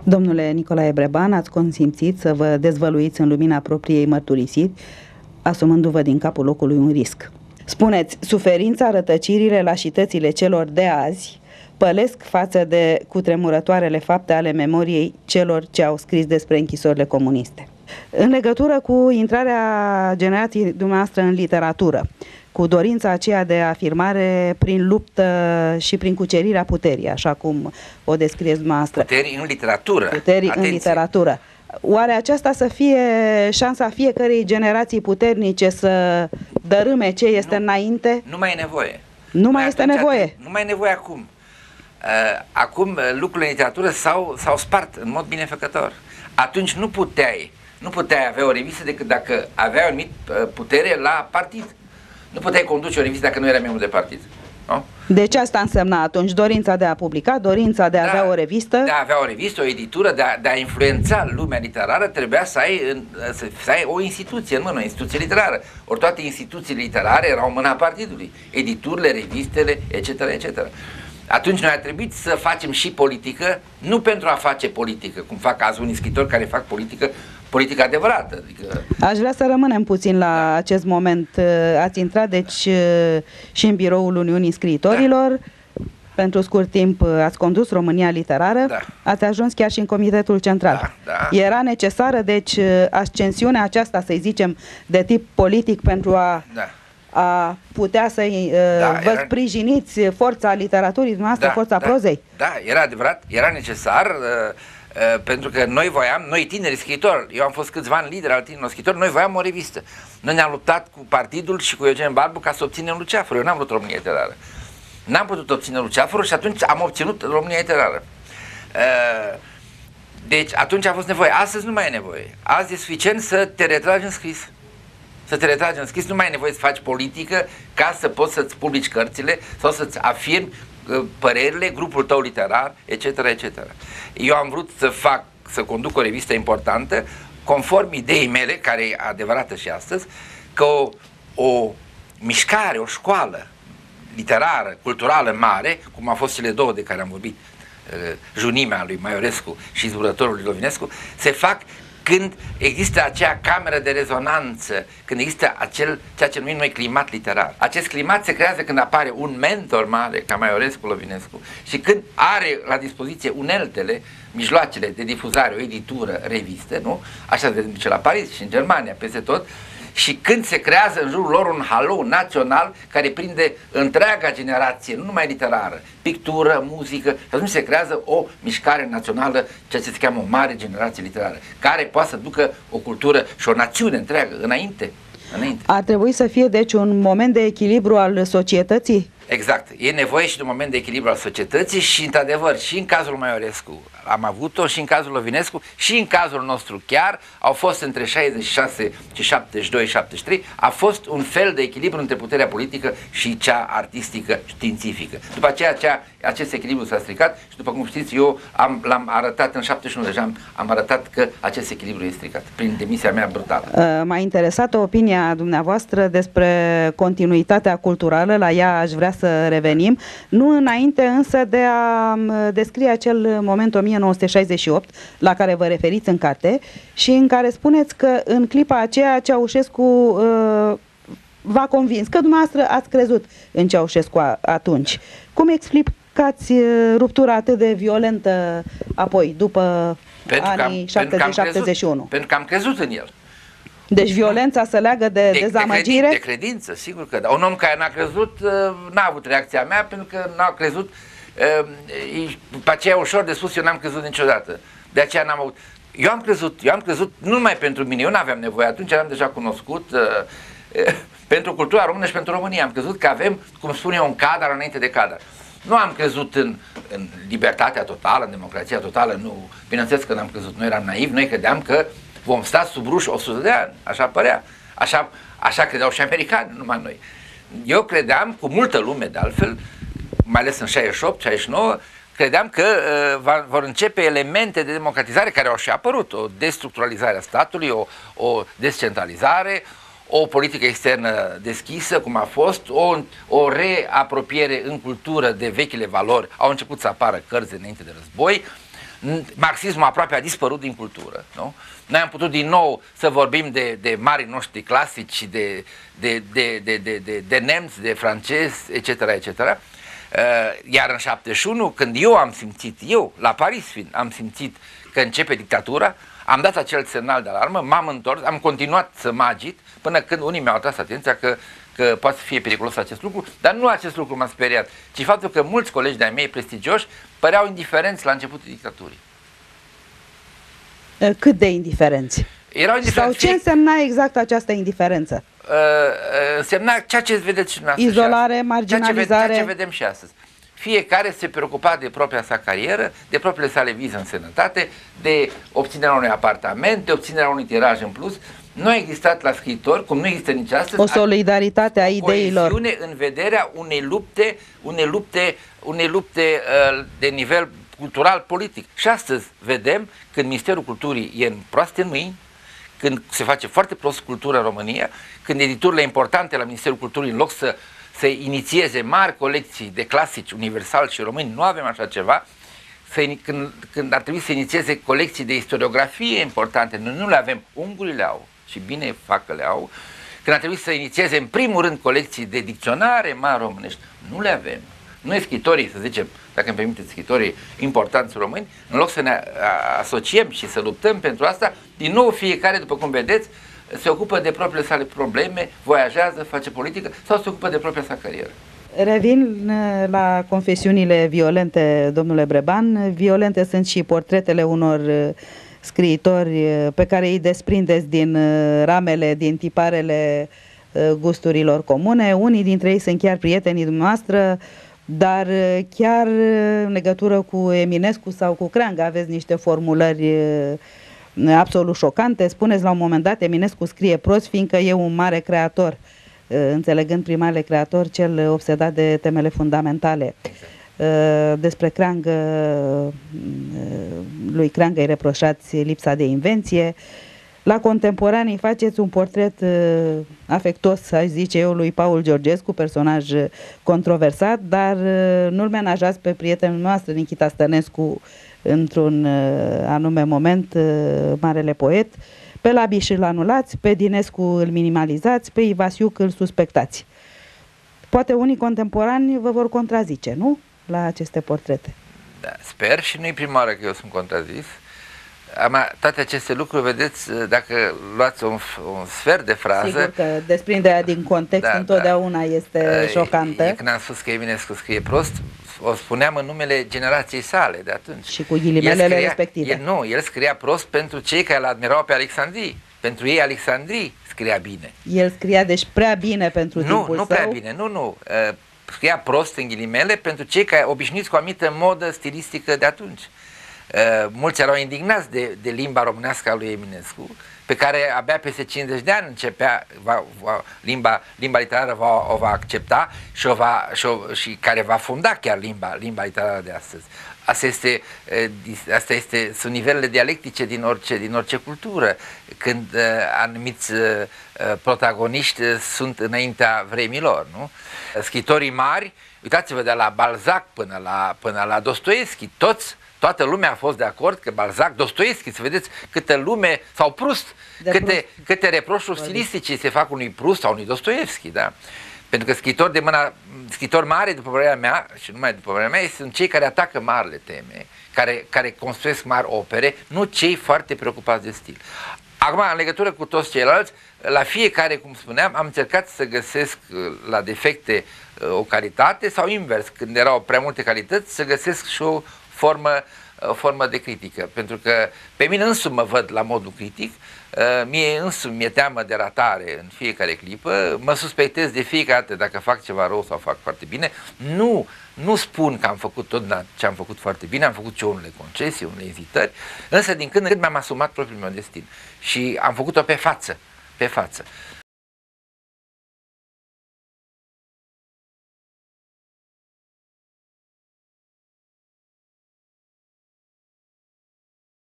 Domnule Nicolae Breban, ați consimțit să vă dezvăluiți în lumina propriei mărturisiri, asumându-vă din capul locului un risc. Spuneți, suferința, rătăcirile, lașitățile celor de azi pălesc față de cutremurătoarele fapte ale memoriei celor ce au scris despre închisorile comuniste. În legătură cu intrarea generației dumneavoastră în literatură, cu dorința aceea de afirmare prin luptă și prin cucerirea puterii, așa cum o descrieți dumneavoastră. Puterii în literatură. Puterii în literatură. Oare aceasta să fie șansa fiecărei generații puternice să dărâme ce este înainte? Nu mai e nevoie. Nu mai este nevoie. Nu mai e nevoie acum. Acum lucrurile în literatură s-au spart în mod binefăcător. Atunci nu puteai avea o revistă decât dacă aveai o anumită putere la partid. Nu puteai conduce o revistă dacă nu erai membru de partid. Nu? Deci asta însemna atunci dorința de a publica, dorința de a avea o revistă? De a avea o revistă, o editură, de a influența lumea literară, trebuia să ai o instituție în mână, o instituție literară. Ori toate instituțiile literare erau în mâna partidului. Editurile, revistele, etc., etc. Atunci noi a trebuit să facem și politică, nu pentru a face politică, cum fac azi unii scriitori care fac politică adevărată. Adică... Aș vrea să rămânem puțin la acest moment. Ați intrat, deci, și în biroul Uniunii Scriitorilor. Pentru scurt timp ați condus România Literară. Ați ajuns chiar și în Comitetul Central. Era necesară, deci, ascensiunea aceasta, să-i zicem, de tip politic pentru a putea să vă sprijiniți forța literaturii noastre, forța prozei? Da, era adevărat, era necesar, pentru că noi tineri scriitori, eu am fost câțiva ani lider al tinerilor scriitori, noi voiam o revistă. Noi ne-am luptat cu partidul și cu Eugen Barbu ca să obținem Luceafărul. Eu n-am vrut România Literară. N-am putut obține Luceafărul și atunci am obținut România Literară. Deci atunci a fost nevoie. Astăzi nu mai e nevoie. Azi e suficient să te retragi în scris. Să te retragi în scris, nu mai ai nevoie să faci politică ca să poți să-ți publici cărțile sau să-ți afirmi părerile, grupul tău literar, etc., etc. Eu am vrut să conduc o revistă importantă, conform ideii mele, care e adevărată și astăzi, că o mișcare, o școală literară, culturală mare, cum au fost cele două de care am vorbit, Junimea lui Maiorescu și Zburătorul lui Lovinescu, se fac când există acea cameră de rezonanță, când există ceea ce numim noi climat literar. Acest climat se creează când apare un mentor mare, ca Maiorescu, Lovinescu, și când are la dispoziție uneltele, mijloacele de difuzare, o editură, reviste, nu? Așa se vede la Paris și în Germania, peste tot, și când se creează în jurul lor un halou național care prinde întreaga generație, nu numai literară, pictură, muzică, și atunci se creează o mișcare națională, ceea ce se cheamă o mare generație literară, care poate să ducă o cultură și o națiune întreagă înainte. Ar trebui să fie, deci, un moment de echilibru al societății? Exact. E nevoie și de un moment de echilibru al societății și, într-adevăr, și în cazul Maiorescu am avut-o, și în cazul Lovinescu, și în cazul nostru chiar, au fost între 66 și 72-73, a fost un fel de echilibru între puterea politică și cea artistică, științifică. După aceea, acest echilibru s-a stricat și, după cum știți, eu l-am arătat în 71, deja am arătat că acest echilibru e stricat, prin demisia mea brutală. M-a interesat opinia dumneavoastră despre continuitatea culturală, la ea aș vrea să revenim, nu înainte însă de a descrie acel moment 1968 la care vă referiți în carte și în care spuneți că în clipa aceea Ceaușescu v-a convins, că dumneavoastră ați crezut în Ceaușescu atunci. Cum explicați ruptura atât de violentă apoi, după anii 70-71? Pentru că am crezut în el. Deci violența se leagă de dezamăgire? De credință, sigur că da. Un om care n-a crezut, n-a avut reacția mea, pentru că n-a crezut. După aceea ușor de spus, eu n-am crezut niciodată. De aceea n-am avut. Eu am crezut nu numai pentru mine, eu n-aveam nevoie, atunci eram deja cunoscut pentru cultura română și pentru România. Am crezut că avem, cum spun eu, un cadar înainte de cadar. Nu am crezut în libertatea totală, în democrația totală, nu. Bineînțeles că n-am crezut, noi eram naivi, noi credeam că vom sta sub ruși 100 de ani, așa părea. Așa credeau și americani, numai noi. Eu credeam, cu multă lume de altfel, mai ales în 68, 69, credeam că vor începe elemente de democratizare care au și apărut. O destructuralizare a statului, o descentralizare, o politică externă deschisă, cum a fost, o reapropiere în cultură de vechile valori. Au început să apară cărți înainte de război. Marxismul aproape a dispărut din cultură, nu? Noi am putut din nou să vorbim de marii noștri clasici, de nemți, de francezi, etc., etc., iar în 71, când eu, la Paris fiind, am simțit că începe dictatura, am dat acel semnal de alarmă, m-am întors, am continuat să mă agit, până când unii mi-au atras atenția că poate să fie periculos acest lucru, dar nu acest lucru m-a speriat, ci faptul că mulți colegi de-ai mei prestigioși păreau indiferenți la începutul dictaturii. Cât de indiferenți? Erau indiferenți. Sau ce însemna exact această indiferență? Însemna ceea ce vedeți și dumneavoastră. Izolare, marginalizare. Ceea ce vedem și astăzi. Fiecare se preocupa de propria sa carieră, de propriile sale vize în sănătate, de obținerea unui apartament, de obținerea unui tiraj în plus. Nu a existat la scriitori, cum nu există nici astăzi, o solidaritate a ideilor. Coeziune în vederea unei lupte de nivel cultural, politic. Și astăzi vedem când Ministerul Culturii e în proaste mâini, când se face foarte prost cultură în România, când editurile importante la Ministerul Culturii, în loc să inițieze mari colecții de clasici universal și români, nu avem așa ceva, când ar trebui să inițieze colecții de istoriografie importante, noi nu le avem, ungurii le au și bine fac că le au, când ar trebui să inițieze în primul rând colecții de dicționare mari românești, nu le avem. Noi scritorii, să zicem, dacă îmi permiteți, scritorii importanți români, în loc să ne asociem și să luptăm pentru asta, din nou fiecare, după cum vedeți, se ocupă de propriile sale probleme, voiajează, face politică sau se ocupă de propria sa carieră. Revin la confesiunile violente, domnule Breban. Violente sunt și portretele unor scriitori pe care îi desprindeți din ramele, din tiparele gusturilor comune. Unii dintre ei sunt chiar prietenii dumneavoastră, dar chiar în legătură cu Eminescu sau cu Creangă aveți niște formulări absolut șocante. Spuneți la un moment dat, Eminescu scrie prost fiindcă e un mare creator, înțelegând prin mare creator cel obsedat de temele fundamentale. Despre Creangă, lui Creangă îi reproșați lipsa de invenție. La contemporanii faceți un portret afectos, aș zice eu, lui Paul Georgescu, personaj controversat, dar nu-l menajați pe prietenul noastră, Nichita Stănescu, într-un anume moment, marele poet. Pe Labiș îl anulați, pe Dinescu îl minimalizați, pe Ivasiuc îl suspectați. Poate unii contemporani vă vor contrazice, nu? La aceste portrete. Da, sper, și nu-i prima oară că eu sunt contrazis. Toate aceste lucruri, vedeți, dacă luați un sfert de frază... Sigur că desprinderea din context întotdeauna este șocantă. Când am spus că Eminescu scrie prost, o spuneam în numele generației sale de atunci. Și cu ghilimelele respective. El scria prost pentru cei care îl admirau pe Alexandrii. Pentru ei Alexandrii scria bine. El scria deci prea bine pentru timpul său? Nu prea bine, nu. Scria prost în ghilimele pentru cei care obișnuiți cu o anumită modă stilistică de atunci. Mulți erau indignați de limba românească a lui Eminescu, pe care abia peste 50 de ani începea, limba literară o va accepta și care va funda chiar limba literară de astăzi. Sunt nivelele dialectice din orice cultură, când anumiți protagoniști sunt înaintea vremilor, nu? Scritorii mari, uitați-vă de la Balzac până la Dostoevski, toată lumea a fost de acord că Balzac, Dostoevski, să vedeți câtă lume, sau Proust, câte reproșuri stilistice se fac unui Proust sau unui Dostoevski, da? Pentru că scritori mari, după părerea mea, și numai după părerea mea, sunt cei care atacă marile teme, care construiesc mari opere, nu cei foarte preocupați de stil. Acum, în legătură cu toți ceilalți, la fiecare, cum spuneam, am încercat să găsesc la defecte o calitate sau invers, când erau prea multe calități, să găsesc și o formă de critică. Pentru că pe mine însumi mă văd la modul critic, mie însumi mi-e teamă de ratare în fiecare clipă, mă suspectez de fiecare dată dacă fac ceva rău sau fac foarte bine. Nu spun că am făcut tot ce am făcut foarte bine, am făcut și eu unele concesii, unele ezitări, însă din când în când mi-am asumat propriul meu destin și am făcut-o pe față.